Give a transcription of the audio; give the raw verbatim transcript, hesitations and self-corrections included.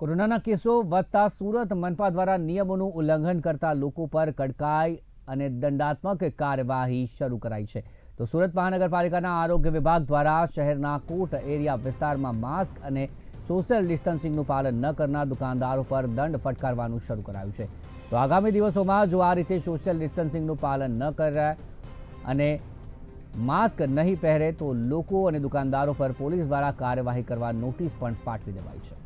કોરોનાના કેસો વધતા સુરત મનપા દ્વારા નિયમોનું ઉલ્લંઘન કરતા લોકો પર કડકાઈ અને દંડાત્મક કાર્યવાહી શરૂ કરાઈ છે। તો સુરત મહાનગરપાલિકાના આરોગ્ય વિભાગ દ્વારા શહેરના કોટ એરિયા વિસ્તારમાં માસ્ક અને સોશિયલ ડિસ્ટન્સિંગનું પાલન ન કરનાર દુકાનદારો પર દંડ ફટકારવાનું શરૂ કરાયું છે। તો આગામી દિવસોમાં જો આ રીતે સોશિયલ ડિસ્ટન્સિંગનું પાલન ન કરે અને માસ્ક નહીં પહેરે તો લોકો અને દુકાનદારો પર પોલીસ દ્વારા કાર્યવાહી કરવા નોટિસ પણ પાઠવી દેવાઈ છે।